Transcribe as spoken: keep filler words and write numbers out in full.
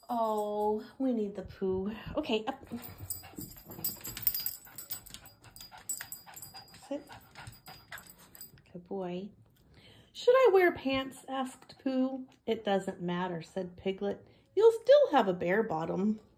Oh, we need the Pooh. Okay, up. Sit. Good boy. Should I wear pants? Asked Pooh. It doesn't matter, said Piglet. You'll still have a bare bottom.